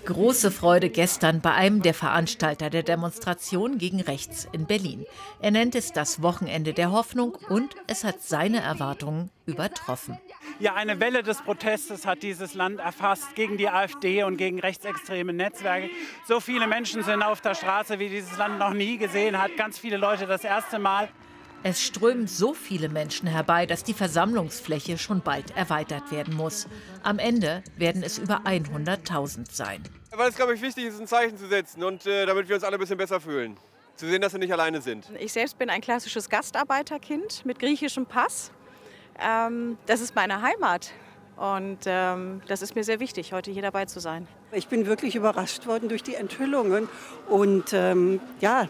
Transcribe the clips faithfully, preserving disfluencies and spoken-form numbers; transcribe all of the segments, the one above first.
Große Freude gestern bei einem der Veranstalter der Demonstration gegen rechts in Berlin. Er nennt es das Wochenende der Hoffnung und es hat seine Erwartungen übertroffen. Ja, eine Welle des Protestes hat dieses Land erfasst gegen die AfD und gegen rechtsextreme Netzwerke. So viele Menschen sind auf der Straße, wie dieses Land noch nie gesehen hat. Ganz viele Leute das erste Mal. Es strömen so viele Menschen herbei, dass die Versammlungsfläche schon bald erweitert werden muss. Am Ende werden es über hunderttausend sein. Weil es, glaube ich, wichtig ist, ein Zeichen zu setzen und äh, damit wir uns alle ein bisschen besser fühlen. Zu sehen, dass wir nicht alleine sind. Ich selbst bin ein klassisches Gastarbeiterkind mit griechischem Pass. Ähm, das ist meine Heimat. Und ähm, das ist mir sehr wichtig, heute hier dabei zu sein. Ich bin wirklich überrascht worden durch die Enthüllungen. Und ähm, ja,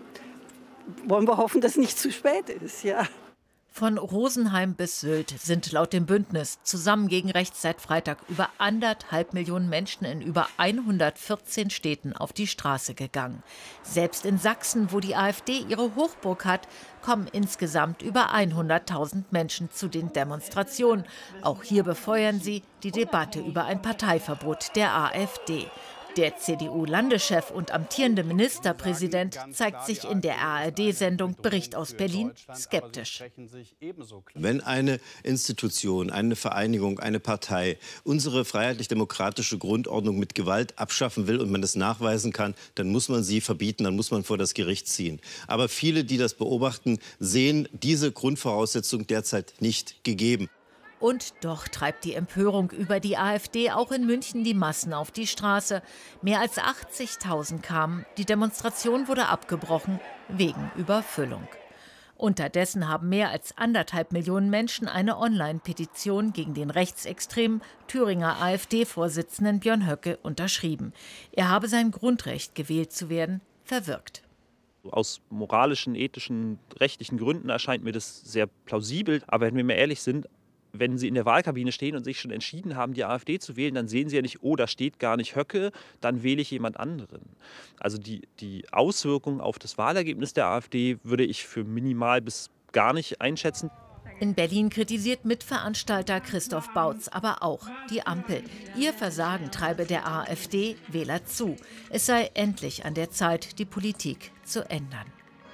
wollen wir hoffen, dass es nicht zu spät ist, ja. Von Rosenheim bis Sylt sind laut dem Bündnis Zusammen gegen Rechts seit Freitag über anderthalb Millionen Menschen in über hundertvierzehn Städten auf die Straße gegangen. Selbst in Sachsen, wo die AfD ihre Hochburg hat, kommen insgesamt über hunderttausend Menschen zu den Demonstrationen. Auch hier befeuern sie die Debatte über ein Parteiverbot der AfD. Der C D U-Landeschef und amtierende Ministerpräsident zeigt sich in der A R D-Sendung Bericht aus Berlin skeptisch. Wenn eine Institution, eine Vereinigung, eine Partei unsere freiheitlich-demokratische Grundordnung mit Gewalt abschaffen will und man das nachweisen kann, dann muss man sie verbieten, dann muss man vor das Gericht ziehen. Aber viele, die das beobachten, sehen diese Grundvoraussetzung derzeit nicht gegeben. Und doch treibt die Empörung über die AfD auch in München die Massen auf die Straße. Mehr als achtzigtausend kamen. Die Demonstration wurde abgebrochen wegen Überfüllung. Unterdessen haben mehr als anderthalb Millionen Menschen eine Online-Petition gegen den rechtsextremen Thüringer AfD-Vorsitzenden Björn Höcke unterschrieben. Er habe sein Grundrecht, gewählt zu werden, verwirkt. Aus moralischen, ethischen, rechtlichen Gründen erscheint mir das sehr plausibel. Aber wenn wir mal ehrlich sind, wenn Sie in der Wahlkabine stehen und sich schon entschieden haben, die AfD zu wählen, dann sehen Sie ja nicht, oh, da steht gar nicht Höcke, dann wähle ich jemand anderen. Also die, die Auswirkungen auf das Wahlergebnis der AfD würde ich für minimal bis gar nicht einschätzen. In Berlin kritisiert Mitveranstalter Christoph Bautz aber auch die Ampel. Ihr Versagen treibe der AfD Wähler zu. Es sei endlich an der Zeit, die Politik zu ändern.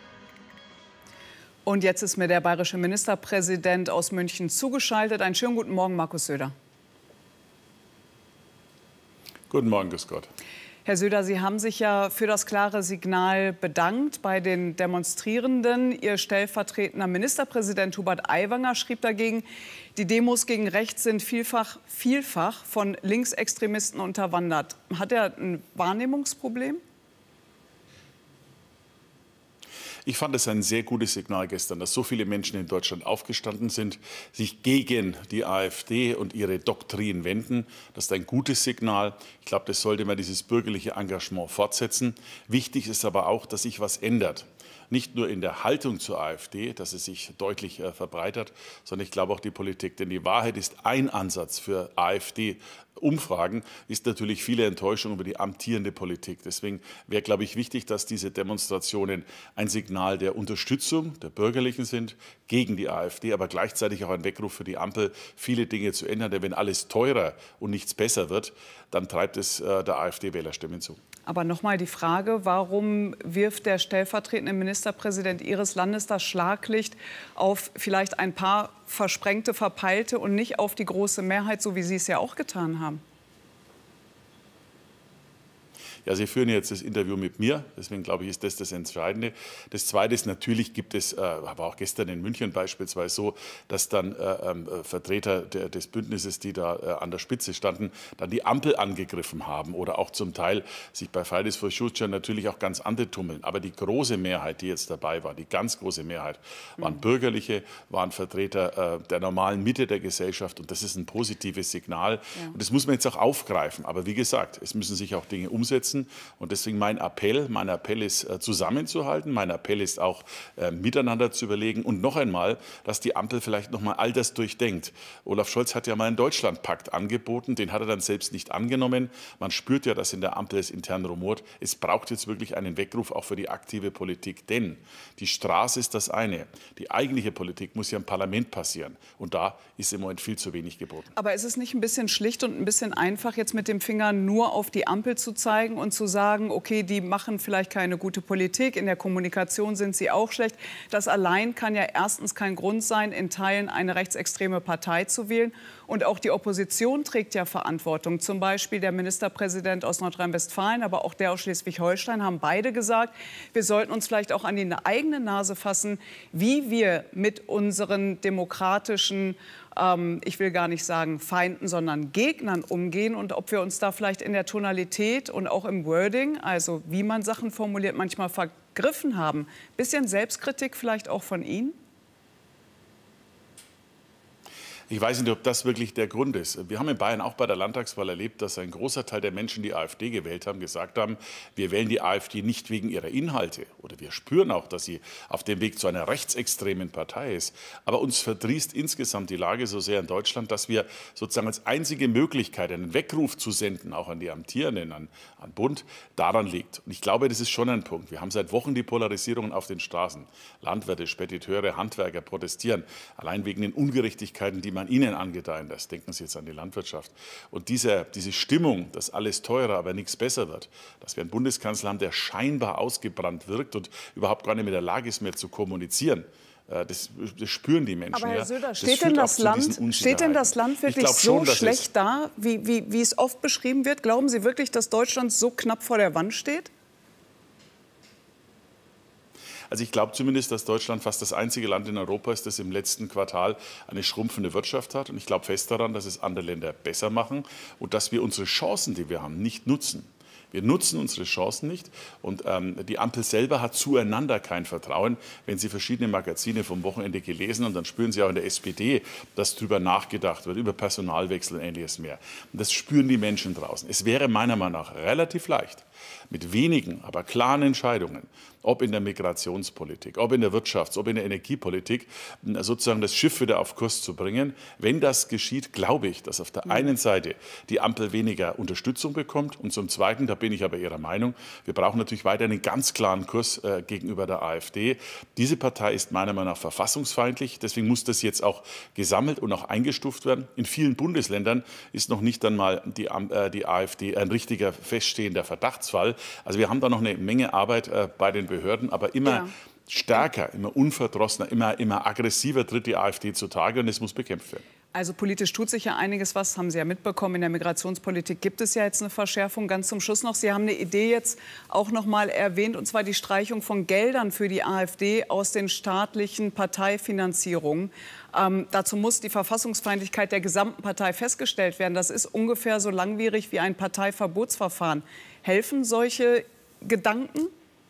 Und jetzt ist mir der bayerische Ministerpräsident aus München zugeschaltet. Einen schönen guten Morgen, Markus Söder. Guten Morgen, grüß Gott. Herr Söder, Sie haben sich ja für das klare Signal bedankt bei den Demonstrierenden. Ihr stellvertretender Ministerpräsident Hubert Aiwanger schrieb dagegen, die Demos gegen rechts sind vielfach, vielfach von Linksextremisten unterwandert. Hat er ein Wahrnehmungsproblem? Ich fand es ein sehr gutes Signal gestern, dass so viele Menschen in Deutschland aufgestanden sind, sich gegen die AfD und ihre Doktrin wenden. Das ist ein gutes Signal. Ich glaube, das sollte man dieses bürgerliche Engagement fortsetzen. Wichtig ist aber auch, dass sich was ändert. Nicht nur in der Haltung zur AfD, dass es sich deutlich äh, verbreitert, sondern ich glaube auch die Politik. Denn die Wahrheit ist, ein Ansatz für AfD-Umfragen ist natürlich viele Enttäuschung über die amtierende Politik. Deswegen wäre, glaube ich, wichtig, dass diese Demonstrationen ein Signal der Unterstützung der Bürgerlichen sind gegen die AfD, aber gleichzeitig auch ein Weckruf für die Ampel, viele Dinge zu ändern. Denn wenn alles teurer und nichts besser wird, dann treibt es äh, der AfD Wählerstimmen zu. Aber noch mal die Frage, warum wirft der stellvertretende Ministerpräsident Ihres Landes das Schlaglicht auf vielleicht ein paar versprengte, verpeilte und nicht auf die große Mehrheit, so wie Sie es ja auch getan haben? Ja, Sie führen jetzt das Interview mit mir, deswegen glaube ich, ist das das Entscheidende. Das Zweite ist, natürlich gibt es, äh, aber auch gestern in München beispielsweise so, dass dann äh, äh, Vertreter der, des Bündnisses, die da äh, an der Spitze standen, dann die Ampel angegriffen haben oder auch zum Teil sich bei Fridays for Future natürlich auch ganz andere tummeln. Aber die große Mehrheit, die jetzt dabei war, die ganz große Mehrheit, waren mhm. Bürgerliche, waren Vertreter äh, der normalen Mitte der Gesellschaft und das ist ein positives Signal. Ja. Und das muss man jetzt auch aufgreifen. Aber wie gesagt, es müssen sich auch Dinge umsetzen. umsetzen. Und deswegen mein Appell, mein Appell ist äh, zusammenzuhalten, mein Appell ist auch äh, miteinander zu überlegen und noch einmal, dass die Ampel vielleicht noch mal all das durchdenkt. Olaf Scholz hat ja mal einen Deutschlandpakt angeboten, den hat er dann selbst nicht angenommen. Man spürt ja, dass in der Ampel es intern rumort. Es braucht jetzt wirklich einen Weckruf auch für die aktive Politik, denn die Straße ist das eine. Die eigentliche Politik muss ja im Parlament passieren und da ist im Moment viel zu wenig geboten. Aber ist es nicht ein bisschen schlicht und ein bisschen einfach, jetzt mit dem Finger nur auf die Ampel zu zeigen und zu sagen, okay, die machen vielleicht keine gute Politik, in der Kommunikation sind sie auch schlecht. Das allein kann ja erstens kein Grund sein, in Teilen eine rechtsextreme Partei zu wählen. Und auch die Opposition trägt ja Verantwortung. Zum Beispiel der Ministerpräsident aus Nordrhein-Westfalen, aber auch der aus Schleswig-Holstein haben beide gesagt, wir sollten uns vielleicht auch an die eigene Nase fassen, wie wir mit unseren demokratischen, ähm, ich will gar nicht sagen Feinden, sondern Gegnern umgehen und ob wir uns da vielleicht in der Tonalität und auch im Wording, also wie man Sachen formuliert, manchmal vergriffen haben. Bisschen Selbstkritik vielleicht auch von Ihnen? Ich weiß nicht, ob das wirklich der Grund ist. Wir haben in Bayern auch bei der Landtagswahl erlebt, dass ein großer Teil der Menschen, die AfD gewählt haben, gesagt haben, wir wählen die AfD nicht wegen ihrer Inhalte. Oder wir spüren auch, dass sie auf dem Weg zu einer rechtsextremen Partei ist. Aber uns verdrießt insgesamt die Lage so sehr in Deutschland, dass wir sozusagen als einzige Möglichkeit, einen Weckruf zu senden, auch an die Amtierenden, an, an Bund, daran liegt. Und ich glaube, das ist schon ein Punkt. Wir haben seit Wochen die Polarisierungen auf den Straßen. Landwirte, Spediteure, Handwerker protestieren, allein wegen den Ungerechtigkeiten, die man ihnen angedeihen lässt. Denken Sie jetzt an die Landwirtschaft. Und diese, diese Stimmung, dass alles teurer, aber nichts besser wird, dass wir einen Bundeskanzler haben, der scheinbar ausgebrannt wirkt und überhaupt gar nicht mehr in der Lage ist, mehr zu kommunizieren. Das, das spüren die Menschen. Aber Herr ja. Söder, Das steht denn, das Land, steht denn das Land wirklich so schon, schlecht da, wie, wie, wie es oft beschrieben wird? Glauben Sie wirklich, dass Deutschland so knapp vor der Wand steht? Also ich glaube zumindest, dass Deutschland fast das einzige Land in Europa ist, das im letzten Quartal eine schrumpfende Wirtschaft hat. Und ich glaube fest daran, dass es andere Länder besser machen und dass wir unsere Chancen, die wir haben, nicht nutzen. Wir nutzen unsere Chancen nicht und ähm, die Ampel selber hat zueinander kein Vertrauen. Wenn Sie verschiedene Magazine vom Wochenende gelesen haben, dann spüren Sie auch in der S P D, dass darüber nachgedacht wird, über Personalwechsel und Ähnliches mehr. Und das spüren die Menschen draußen. Es wäre meiner Meinung nach relativ leicht, mit wenigen, aber klaren Entscheidungen, ob in der Migrationspolitik, ob in der Wirtschafts-, ob in der Energiepolitik, sozusagen das Schiff wieder auf Kurs zu bringen. Wenn das geschieht, glaube ich, dass auf der einen Seite die Ampel weniger Unterstützung bekommt und zum Zweiten, da bin ich aber Ihrer Meinung, wir brauchen natürlich weiter einen ganz klaren Kurs äh, gegenüber der AfD. Diese Partei ist meiner Meinung nach verfassungsfeindlich, deswegen muss das jetzt auch gesammelt und auch eingestuft werden. In vielen Bundesländern ist noch nicht einmal die, äh, die AfD ein richtiger feststehender Verdachtsfall. Also wir haben da noch eine Menge Arbeit äh, bei den Behörden, aber immer ja. stärker, immer unverdrossener, immer, immer aggressiver tritt die AfD zutage und es muss bekämpft werden. Also politisch tut sich ja einiges was, haben Sie ja mitbekommen. In der Migrationspolitik gibt es ja jetzt eine Verschärfung. Ganz zum Schluss noch, Sie haben eine Idee jetzt auch noch mal erwähnt, und zwar die Streichung von Geldern für die AfD aus den staatlichen Parteifinanzierungen. Ähm, dazu muss die Verfassungsfeindlichkeit der gesamten Partei festgestellt werden. Das ist ungefähr so langwierig wie ein Parteiverbotsverfahren. Helfen solche Gedanken?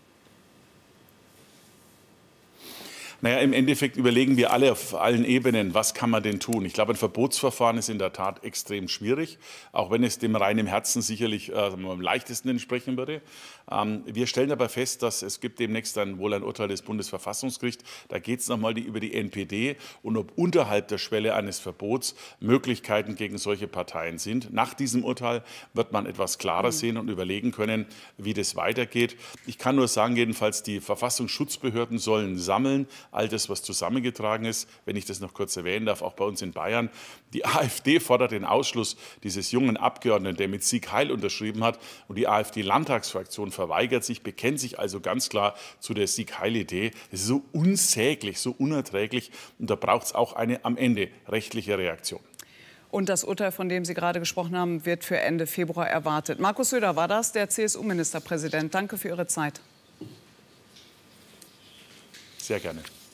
Naja, im Endeffekt überlegen wir alle auf allen Ebenen, was kann man denn tun. Ich glaube, ein Verbotsverfahren ist in der Tat extrem schwierig, auch wenn es dem reinen Herzen sicherlich äh, am leichtesten entsprechen würde. Ähm, wir stellen aber fest, dass es gibt demnächst dann wohl ein Urteil des Bundesverfassungsgerichts. Da geht es nochmal die, über die N P D und ob unterhalb der Schwelle eines Verbots Möglichkeiten gegen solche Parteien sind. Nach diesem Urteil wird man etwas klarer sehen und überlegen können, wie das weitergeht. Ich kann nur sagen, jedenfalls die Verfassungsschutzbehörden sollen sammeln, all das, was zusammengetragen ist. Wenn ich das noch kurz erwähnen darf, auch bei uns in Bayern. Die AfD fordert den Ausschluss dieses jungen Abgeordneten, der mit Sieg Heil unterschrieben hat. Und die AfD-Landtagsfraktion verweigert sich, bekennt sich also ganz klar zu der Sieg Heil-Idee. Das ist so unsäglich, so unerträglich. Und da braucht es auch eine am Ende rechtliche Reaktion. Und das Urteil, von dem Sie gerade gesprochen haben, wird für Ende Februar erwartet. Markus Söder war das, der C S U-Ministerpräsident. Danke für Ihre Zeit. Sehr gerne.